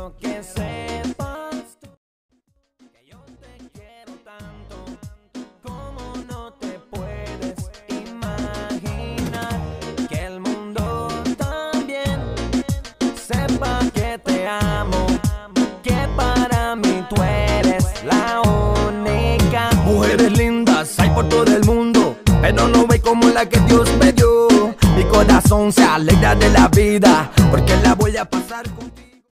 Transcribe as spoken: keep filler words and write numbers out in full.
quiero que sepas tú que yo te quiero tanto, como no te puedes imaginar. Que el mundo también sepa que te amo, que para mí tú eres la única. Mujeres lindas hay por todo el mundo, pero no hay como la que Dios me dio. Mi corazón se alegra de la vida, porque la voy a pasar.